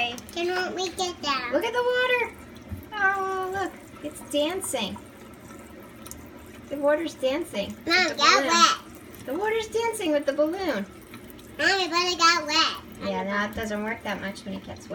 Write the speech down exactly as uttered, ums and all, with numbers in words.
Okay. Can you let me get down? Look at the water. Oh, look. It's dancing. The water's dancing. with Mom, the got balloon. wet. The water's dancing with the balloon. Mommy, but it got wet. Yeah, no, it doesn't work that much when it gets wet.